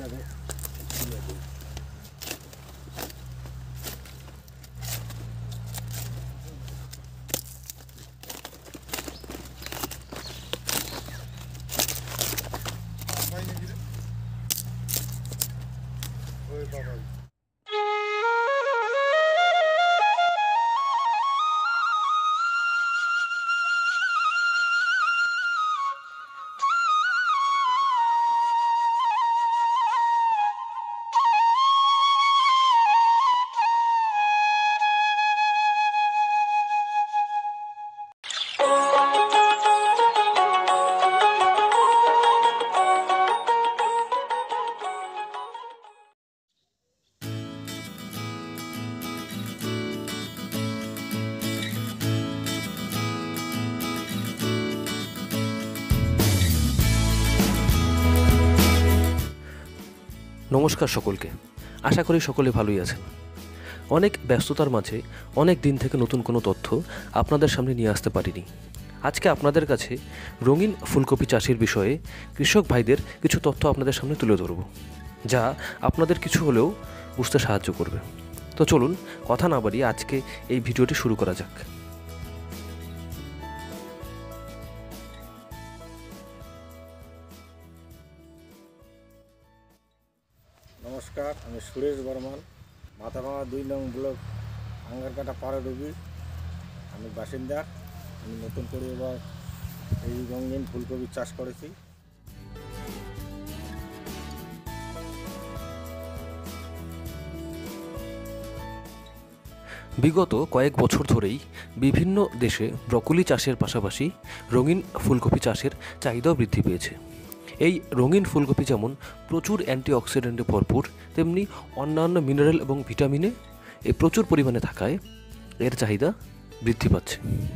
নমস্কার সকলকে, আশা করি সকলে ভালোই আছেন। অনেক ব্যস্ততার মাঝে অনেক দিন থেকে নতুন কোনো তথ্য আপনাদের সামনে নিয়ে আসতে পারিনি। আজকে আপনাদের কাছে রঙিন ফুলকপি চাষের বিষয়ে কৃষক ভাইদের কিছু তথ্য আপনাদের সামনে তুলে ধরব, যা আপনাদের কিছু হলেও বুঝতে সাহায্য করবে। তো চলুন কথা না বাড়িয়ে আজকে এই ভিডিওটি শুরু করা যাক। নমস্কার, আমি সুরেশ বর্মন, মাথাভাঙা 2 নং ব্লক আঙ্গারকাটা পাড়াডুবি আমি বাসিন্দা। আমি নতুন করে এবার এই রঙিন ফুলকপি চাষ করেছি। বিগত কয়েক বছর ধরেই বিভিন্ন দেশে ব্রকোলি চাষের পাশাপাশি রঙিন ফুলকপি চাষের চাহিদাও বৃদ্ধি পেয়েছে। এই রঙিন ফুলকপি যেমন প্রচুর অ্যান্টিঅক্সিডেন্টে ভরপুর, তেমনি অন্যান্য মিনারেল এবং ভিটামিনে প্রচুর পরিমাণে থাকায় এর চাহিদা বৃদ্ধি পাচ্ছে।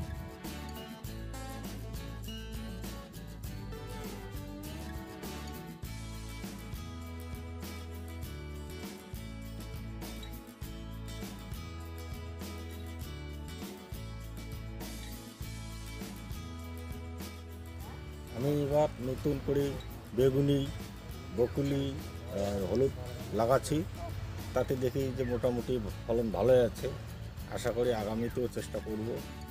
আমি এবার নতুন করে বেগুনি, বকুলি, হলুদ লাগাচ্ছি। তাতে দেখি যে মোটামুটি ফলন ভালোই আছে। আশা করি আগামীতেও চেষ্টা করব।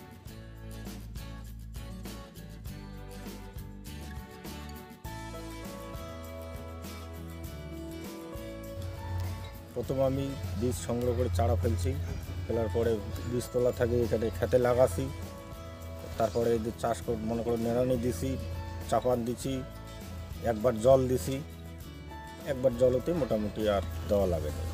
প্রথম আমি বীজ সংগ্রহ করে চারা ফেলছি, ফেলার পরে বীজতলা থেকে এখানে খেতে লাগাছি। তারপরে এদের চাষ করে মনে করে নেড়ানি দিছি, চাপান দিছি, একবার জল দিছি। একবার জলতে মোটামুটি আর দেওয়া লাগে না।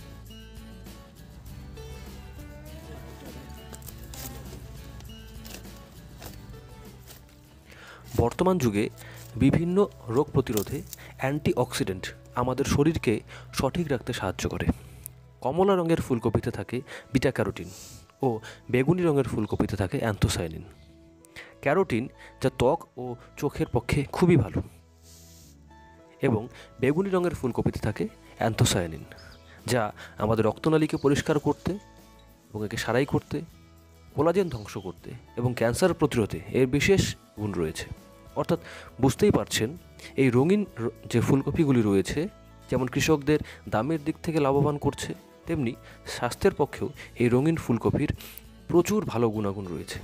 বর্তমান যুগে বিভিন্ন রোগ প্রতিরোধে অ্যান্টিঅক্সিডেন্ট আমাদের শরীরকে সঠিক রাখতে সাহায্য করে। কমলা রঙের ফুলকপিতে থাকে বিটা ক্যারোটিন ও বেগুনি রঙের ফুলকপিতে থাকে অ্যান্থোসায়ানিন। ক্যারোটিন যা ত্বক ও চোখের পক্ষে খুবই ভালো, এবং বেগুনি রঙের ফুলকপিতে থাকে অ্যান্থোসায়ানিন, যা আমাদের রক্তনালীকে পরিষ্কার করতে এবং একে সারাই করতে, কোলাজেন ধ্বংস করতে এবং ক্যান্সার প্রতিরোধে এর বিশেষ গুণ রয়েছে। অর্থাৎ বুঝতেই পারছেন, এই রঙিন যে ফুলকপিগুলি রয়েছে যেমন কৃষকদের দামের দিক থেকে লাভবান করছে, তেমনি স্বাস্থ্যের পক্ষেও এই রঙিন ফুলকপির প্রচুর ভালো গুণাগুণ রয়েছে।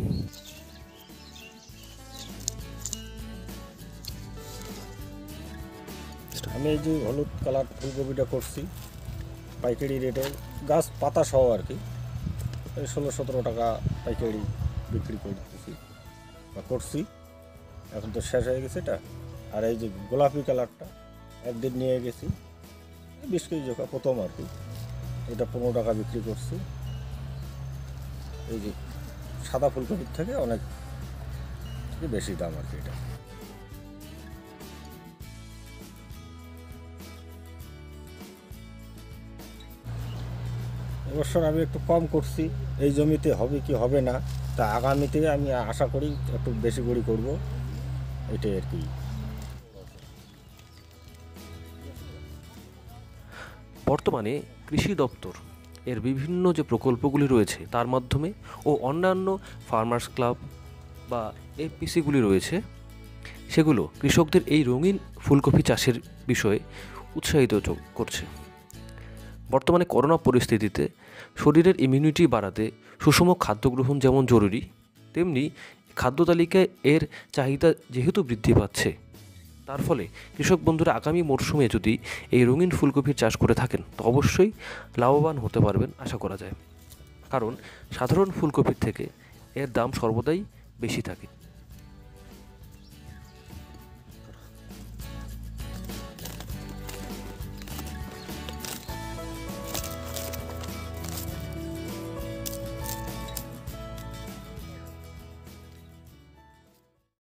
আমি এই যে হলুদ কালার ফুলকপিটা করছি পাইকারি রেটে, গাছ পাতা সহ আর কি, 16-17 টাকা পাইকারি বিক্রি করতেছি বা করছি। এখন তো শেষ হয়ে গেছে এটা। আর এই যে গোলাপি কালারটা একদিন নিয়ে গেছি 20 কেজি জোখা, প্রথম আর কি, এটা 15 টাকা বিক্রি করছি। এই যে সাদা ফুলকপির থেকে অনেক বেশি দাম আর কি এটা। এবছর আমি একটু কম করছি, এই জমিতে হবে কি হবে না, তা আগামীতে আমি আশা করি একটু বেশি করে করব, এটাই আর কি। বর্তমানে কৃষি দপ্তর এর বিভিন্ন যে প্রকল্পগুলি রয়েছে তার মাধ্যমে ও অন্যান্য ফার্মার্স ক্লাব বা এফপিসিগুলি রয়েছে, সেগুলো কৃষকদের এই রঙিন ফুলকপি চাষের বিষয়ে উৎসাহিত করছে। বর্তমানে করোনা পরিস্থিতিতে শরীরের ইমিউনিটি বাড়াতে সুষম খাদ্য গ্রহণ যেমন জরুরি, তেমনি খাদ্য তালিকায় এর চাহিদা যেহেতু বৃদ্ধি পাচ্ছে, তার ফলে কৃষক বন্ধুরা আগামী মরশুমে যদি এই রঙিন ফুলকপির চাষ করে থাকেন তো অবশ্যই লাভবান হতে পারবেন আশা করা যায়। কারণ সাধারণ ফুলকপির থেকে এর দাম সর্বদাই বেশি থাকে।